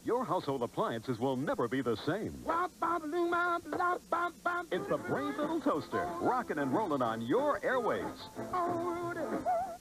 your household appliances will never be the same. It's the brave little toaster, rocking and rolling on your airwaves.